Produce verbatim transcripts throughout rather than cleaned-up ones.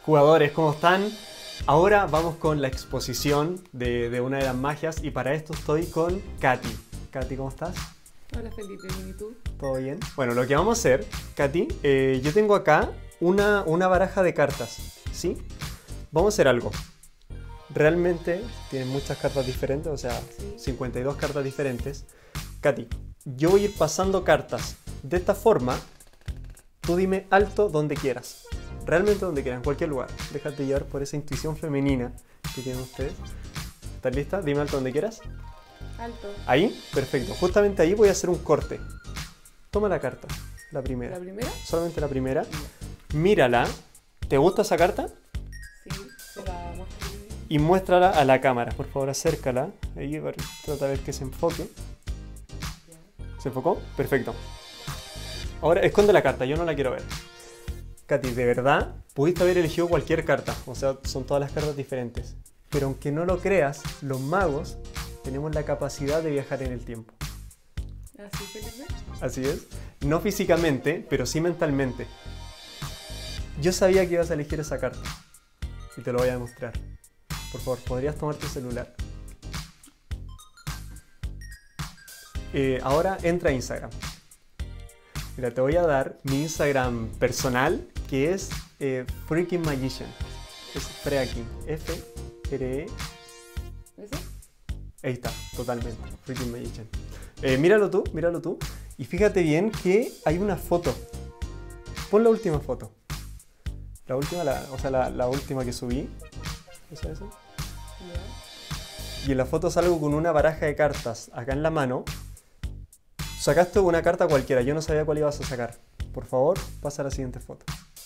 Jugadores, ¿cómo están? Ahora vamos con la exposición de, de una de las magias y para esto estoy con Katy. Katy, ¿cómo estás? Hola Felipe, ¿bien y tú? ¿Todo bien? Bueno, lo que vamos a hacer, Katy, eh, yo tengo acá una, una baraja de cartas, ¿sí? Vamos a hacer algo. Realmente tienen muchas cartas diferentes, o sea, Sí. cincuenta y dos cartas diferentes. Katy, yo voy a ir pasando cartas de esta forma. Tú dime alto donde quieras. Realmente donde quieras, en cualquier lugar. Déjate llevar por esa intuición femenina que tienen ustedes. ¿Estás lista? Dime alto donde quieras. Alto. Ahí, perfecto. Justamente ahí voy a hacer un corte. Toma la carta, la primera. ¿La primera? Solamente la primera. Mírala. ¿Te gusta esa carta? Sí, se la muestro. Y muéstrala a la cámara. Por favor, acércala. Ahí, a ver, trata de ver que se enfoque. ¿Se enfocó? Perfecto. Ahora, esconde la carta, yo no la quiero ver. Katy, de verdad, pudiste haber elegido cualquier carta. O sea, son todas las cartas diferentes. Pero aunque no lo creas, los magos tenemos la capacidad de viajar en el tiempo. ¿Así, Felipe? Así es. No físicamente, pero sí mentalmente. Yo sabía que ibas a elegir esa carta. Y te lo voy a demostrar. Por favor, ¿podrías tomar tu celular? Eh, ahora entra a Instagram. Mira, te voy a dar mi Instagram personal, que es eh, Freaking Magician. Es Freaking. F R E. ¿Ese? Ahí está, totalmente. Freaking Magician. Eh, míralo tú, míralo tú. Y fíjate bien que hay una foto. Pon la última foto. La última, la, o sea, la, la última que subí. ¿Esa, esa? Ya. Y en la foto salgo con una baraja de cartas acá en la mano. Sacaste una carta cualquiera, yo no sabía cuál ibas a sacar. Por favor, pasa a la siguiente foto.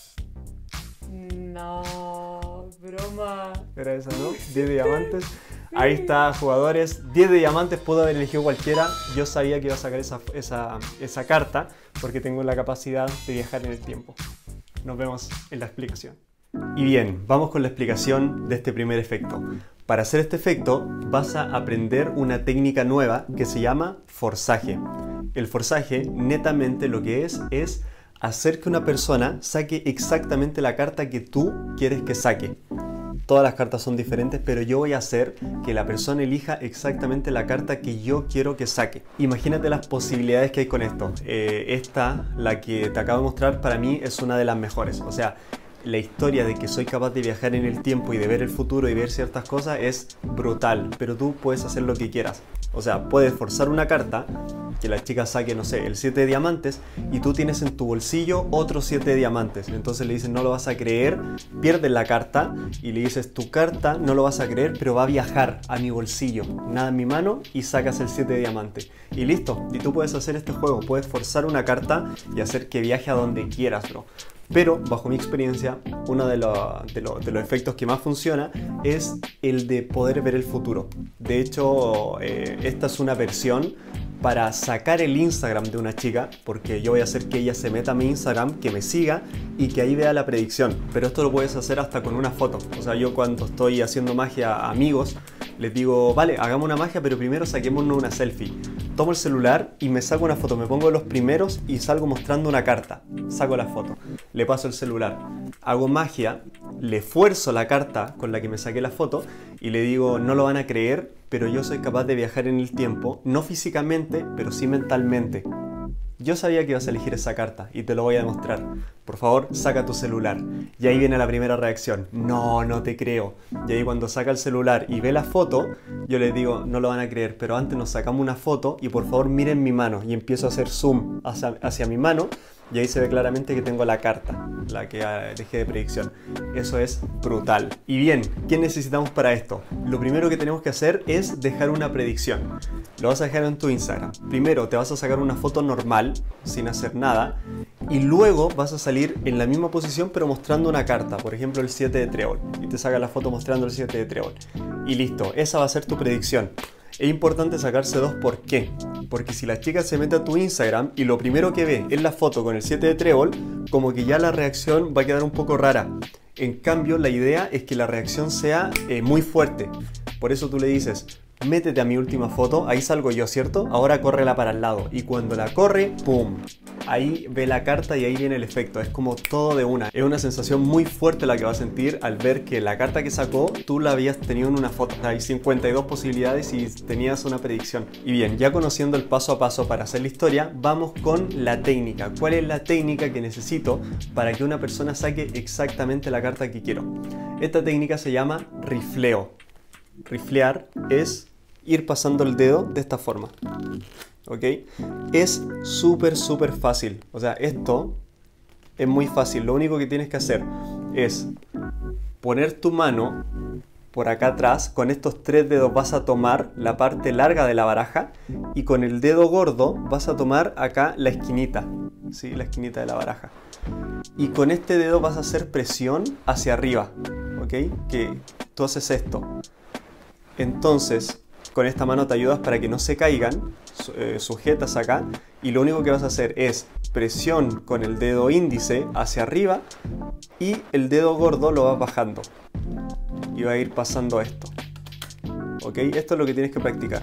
No, broma. Era esa, ¿no? diez de diamantes. Ahí está, jugadores. diez de diamantes, puedo haber elegido cualquiera. Yo sabía que iba a sacar esa, esa, esa carta porque tengo la capacidad de viajar en el tiempo. Nos vemos en la explicación. Y bien, vamos con la explicación de este primer efecto. Para hacer este efecto vas a aprender una técnica nueva que se llama forzaje. El forzaje netamente lo que es es hacer que una persona saque exactamente la carta que tú quieres que saque. Todas las cartas son diferentes, pero yo voy a hacer que la persona elija exactamente la carta que yo quiero que saque. Imagínate las posibilidades que hay con esto. Eh, esta, la que te acabo de mostrar, para mí es una de las mejores. O sea, la historia de que soy capaz de viajar en el tiempo y de ver el futuro y ver ciertas cosas es brutal, pero tú puedes hacer lo que quieras. O sea, puedes forzar una carta, que la chica saque, no sé, el siete de diamantes y tú tienes en tu bolsillo otro siete de diamantes. Entonces le dices, no lo vas a creer, pierdes la carta y le dices, tu carta no lo vas a creer, pero va a viajar a mi bolsillo, nada en mi mano y sacas el siete de diamantes. Y listo, y tú puedes hacer este juego, puedes forzar una carta y hacer que viaje a donde quieras, bro. Pero, bajo mi experiencia, uno de, lo, de, lo, de los efectos que más funciona es el de poder ver el futuro. De hecho, eh, esta es una versión para sacar el Instagram de una chica, porque yo voy a hacer que ella se meta a mi Instagram, que me siga y que ahí vea la predicción. Pero esto lo puedes hacer hasta con una foto. O sea, yo cuando estoy haciendo magia a amigos, les digo, vale, hagamos una magia, pero primero saquémonos una selfie. Tomo el celular y me saco una foto, me pongo los primeros y salgo mostrando una carta. Saco la foto, le paso el celular, hago magia, le fuerzo la carta con la que me saqué la foto y le digo, no lo van a creer, pero yo soy capaz de viajar en el tiempo, no físicamente, pero sí mentalmente. Yo sabía que ibas a elegir esa carta y te lo voy a demostrar. Por favor, saca tu celular. Y ahí viene la primera reacción. No, no te creo. Y ahí cuando saca el celular y ve la foto, yo le digo, no lo van a creer, pero antes nos sacamos una foto y por favor miren mi mano. Y empiezo a hacer zoom hacia, hacia mi mano y ahí se ve claramente que tengo la carta, la que dejé de predicción. Eso es brutal. Y bien, ¿qué necesitamos para esto? Lo primero que tenemos que hacer es dejar una predicción. Lo vas a dejar en tu Instagram. Primero te vas a sacar una foto normal, sin hacer nada, y luego vas a salir en la misma posición pero mostrando una carta, por ejemplo el siete de trébol, y te saca la foto mostrando el siete de trébol. Y listo, esa va a ser tu predicción. Es importante sacarse dos, ¿por qué? Porque si la chica se mete a tu Instagram y lo primero que ve es la foto con el siete de trébol, como que ya la reacción va a quedar un poco rara. En cambio, la idea es que la reacción sea eh, muy fuerte. Por eso tú le dices, métete a mi última foto, ahí salgo yo, ¿cierto? Ahora córrela para el lado. Y cuando la corre, ¡pum! Ahí ve la carta y ahí viene el efecto. Es como todo de una. Es una sensación muy fuerte la que vas a sentir al ver que la carta que sacó, tú la habías tenido en una foto. Hay cincuenta y dos posibilidades y tenías una predicción. Y bien, ya conociendo el paso a paso para hacer la historia, vamos con la técnica. ¿Cuál es la técnica que necesito para que una persona saque exactamente la carta que quiero? Esta técnica se llama rifleo. Riflear es ir pasando el dedo de esta forma. ¿Ok? Es súper, súper fácil. O sea, esto es muy fácil. Lo único que tienes que hacer es poner tu mano por acá atrás. Con estos tres dedos vas a tomar la parte larga de la baraja y con el dedo gordo vas a tomar acá la esquinita. ¿Sí? La esquinita de la baraja. Y con este dedo vas a hacer presión hacia arriba. ¿Ok? Que tú haces esto. Entonces, con esta mano te ayudas para que no se caigan, eh, sujetas acá, y lo único que vas a hacer es presión con el dedo índice hacia arriba y el dedo gordo lo vas bajando y va a ir pasando esto. ¿Ok? Esto es lo que tienes que practicar.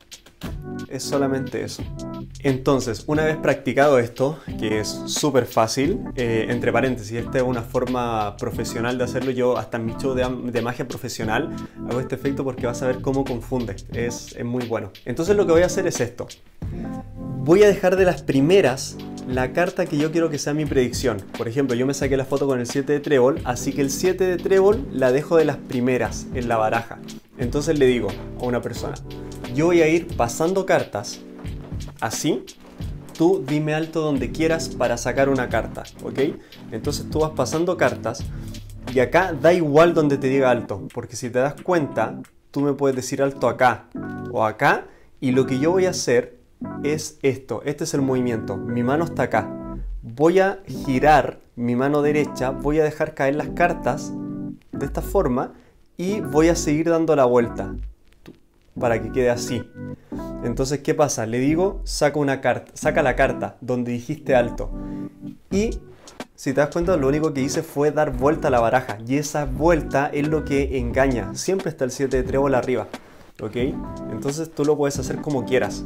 Es solamente eso. Entonces, una vez practicado esto, que es súper fácil, eh, entre paréntesis, esta es una forma profesional de hacerlo. Yo hasta en mi show de, de magia profesional hago este efecto porque vas a ver cómo confunde. Es, es muy bueno. Entonces lo que voy a hacer es esto. Voy a dejar de las primeras la carta que yo quiero que sea mi predicción. Por ejemplo, yo me saqué la foto con el siete de trébol, así que el siete de trébol la dejo de las primeras en la baraja. Entonces le digo a una persona, yo voy a ir pasando cartas así, tú dime alto donde quieras para sacar una carta, ¿ok? Entonces tú vas pasando cartas y acá da igual donde te diga alto, porque si te das cuenta, tú me puedes decir alto acá o acá, y lo que yo voy a hacer es esto. Este es el movimiento. Mi mano está acá. Voy a girar mi mano derecha, voy a dejar caer las cartas de esta forma y voy a seguir dando la vuelta para que quede así. Entonces, ¿qué pasa? Le digo, saca una carta, saca la carta donde dijiste alto. Y si te das cuenta, lo único que hice fue dar vuelta a la baraja. Y esa vuelta es lo que engaña. Siempre está el siete de trébol arriba. ¿Ok? Entonces tú lo puedes hacer como quieras.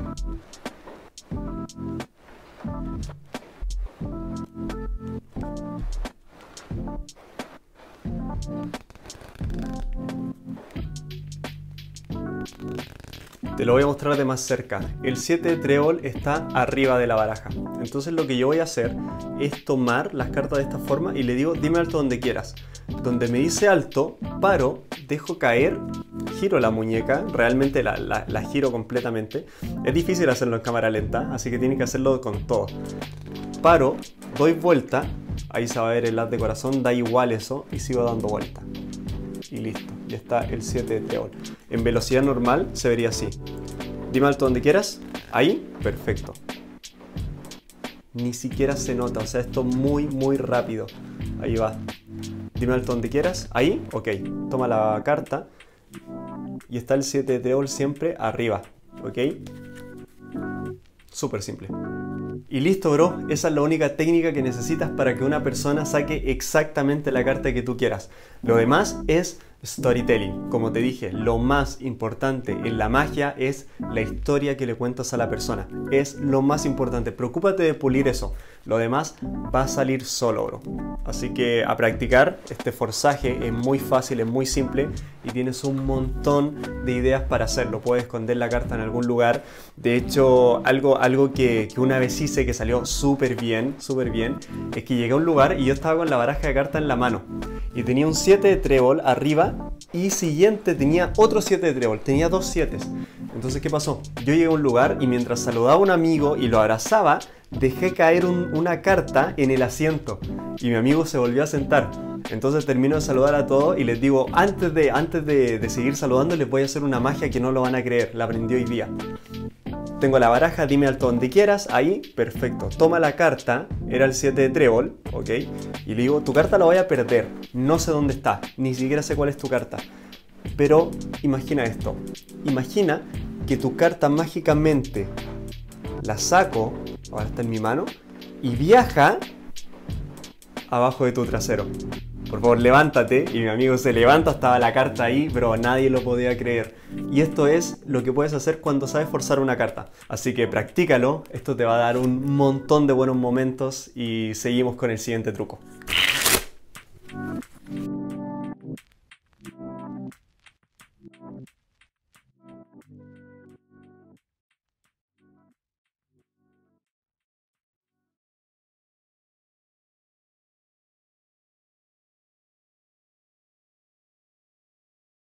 Te lo voy a mostrar de más cerca. El siete de trébol está arriba de la baraja. Entonces lo que yo voy a hacer es tomar las cartas de esta forma y le digo, dime alto donde quieras. Donde me dice alto, paro, dejo caer, giro la muñeca, realmente la, la, la giro completamente. Es difícil hacerlo en cámara lenta, así que tienen que hacerlo con todo. Paro, doy vuelta, ahí se va a ver el haz de corazón, da igual eso, y sigo dando vuelta. Y listo, ya está el siete de trébol. En velocidad normal se vería así. Dime alto donde quieras. Ahí, perfecto. Ni siquiera se nota, o sea, esto muy, muy rápido. Ahí va. Dime alto donde quieras. Ahí, ok. Toma la carta. Y está el siete de trébol siempre arriba. Ok. Súper simple. Y listo, bro. Esa es la única técnica que necesitas para que una persona saque exactamente la carta que tú quieras. Lo demás es storytelling. Como te dije, lo más importante en la magia es la historia que le cuentas a la persona. Es lo más importante. Preocúpate de pulir eso. Lo demás va a salir solo, bro. Así que a practicar. Este forzaje es muy fácil, es muy simple y tienes un montón de ideas para hacerlo. Puedes esconder la carta en algún lugar. De hecho, algo, algo que, que una vez hice que salió súper bien, súper bien, es que llegué a un lugar y yo estaba con la baraja de cartas en la mano. Y tenía un siete de trébol arriba y siguiente tenía otro siete de trébol. Tenía dos siete. Entonces, ¿qué pasó? Yo llegué a un lugar y mientras saludaba a un amigo y lo abrazaba, dejé caer un, una carta en el asiento. Y mi amigo se volvió a sentar. Entonces termino de saludar a todos y les digo, antes de, antes de, de seguir saludando, les voy a hacer una magia que no lo van a creer. La aprendí hoy día. Tengo la baraja, dime alto donde quieras, ahí, perfecto. Toma la carta, era el siete de trébol, ¿ok? Y le digo, tu carta la voy a perder, no sé dónde está, ni siquiera sé cuál es tu carta. Pero imagina esto, imagina que tu carta mágicamente la saco, ahora está en mi mano, y viaja abajo de tu trasero. Por favor, levántate. Y mi amigo se levanta, estaba la carta ahí, pero nadie lo podía creer. Y esto es lo que puedes hacer cuando sabes forzar una carta. Así que practícalo, esto te va a dar un montón de buenos momentos y seguimos con el siguiente truco.